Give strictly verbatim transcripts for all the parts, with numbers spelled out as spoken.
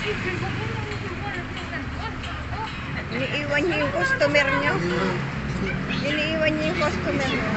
Iniiwan niyo yung customer niyo. Iniiwan niyo yung customer niyo.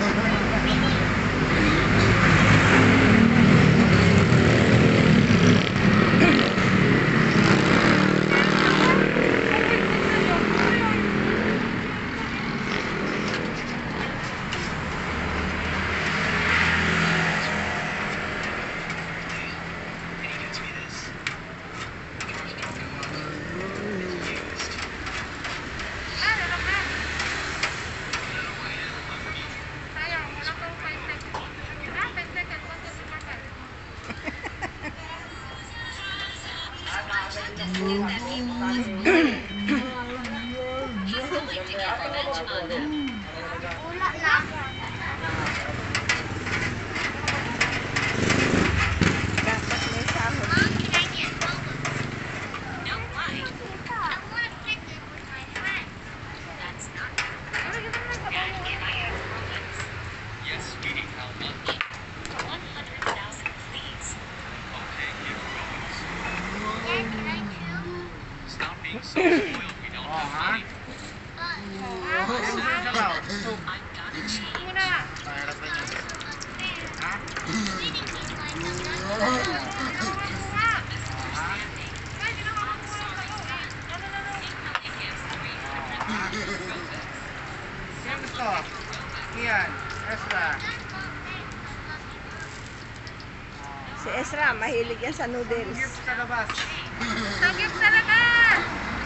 Si Ezra, mahilig yan sa noodles. Tagip sa labas. Tagip sa labas!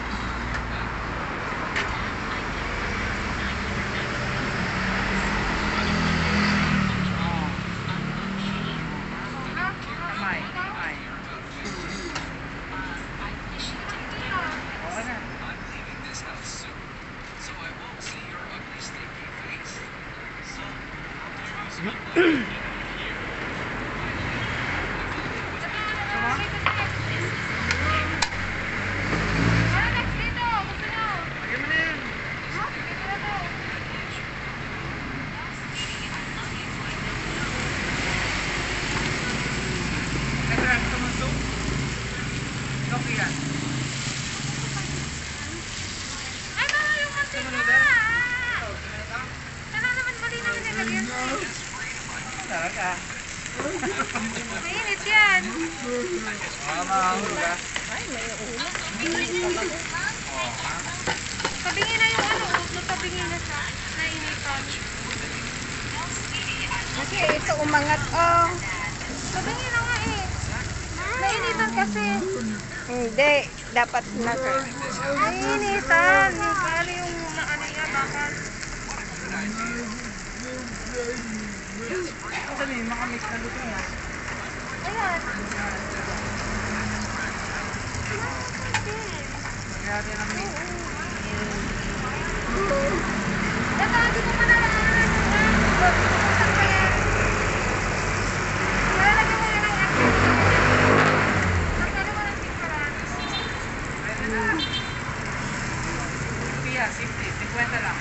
Mainit yan. Tabingin na yung ano, tabingin na siya. Nainitan. Kasi ito umangat, oh. Tabingin na nga eh. Nainitan kasi. Hindi, dapat na. Nainitan. Paano yung ano niya, bakal? Ang dali, makamix na luto niya. Ayan. Kaya din ang mix. Dato, hindi mo pa nalaan. Pumusap pa yan. Malalagyan mo yan ang akin. Magkano mo ng picturean? Pwede na. Pia, fifty, fifty lang.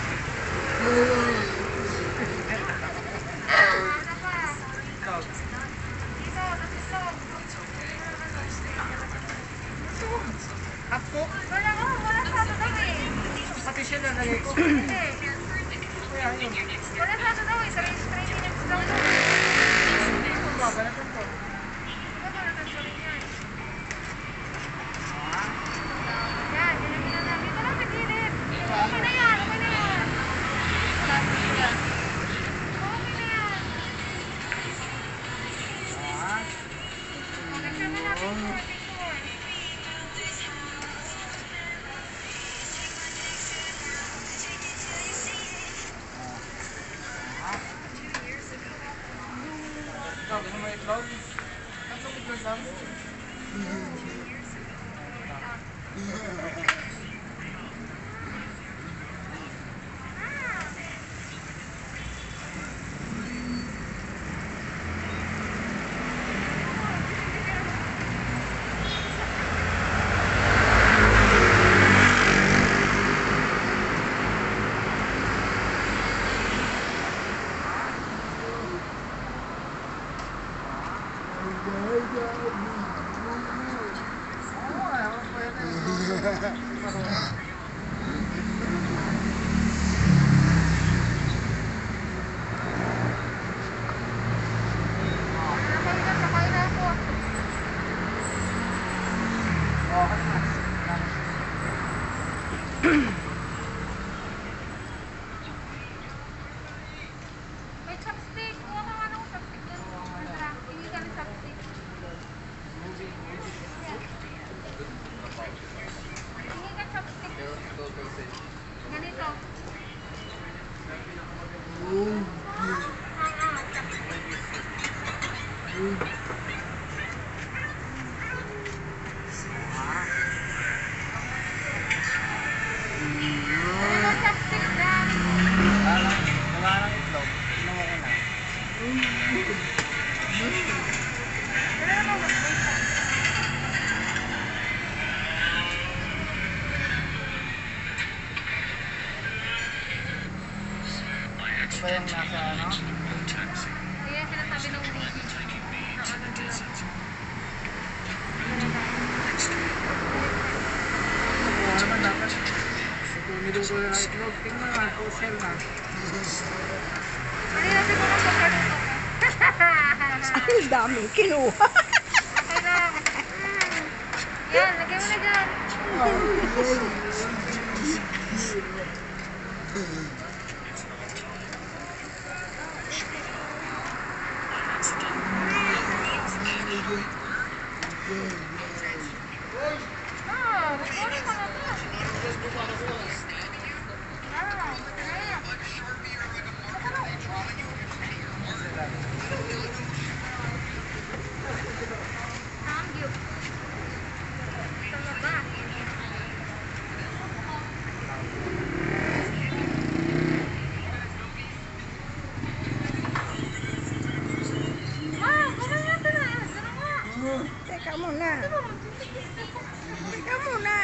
Ako? Wala ko, wala sa ato daw eh. Pati siya nalagay ko. Hindi. Kaya yun. Wala sa ato daw eh. Sa straight minutes daw daw. Ang baba na ito. Baba na ito rin yan. Yan, nilagyan na namin. Dito lang sa gilid. Okay na yan, okay na yan. Okay na yan. Picture na natin po. Ikaw, gusto mo itlog? Tatlong itlog lang. May chopstick. Kuha ka nga ng chopstick doon. Sandra, tingin ka ng chopstick. Tingin ka chopstick. Ganito. Ano chopstick dyan? Wala nang itlog. Tingnan mo ko na. Ano naman mag-wait ka? Ito ba yung nasa ano? Kaya sinasabi ng WooJii. Sa ano nila. Oo naman dapat. Ito niluto na ng itlog. Tingnan mo na. Kosher na. Kanina siguro sa karito ko. Ang daming kinuha. Okay lang. Mm. Yan, lagay mo na dyan. Ah, recording ka na to. Ah, kaya. Thank you. Sa labas. Ah, kumain natin na. Tara nga. Teka muna. Teka muna.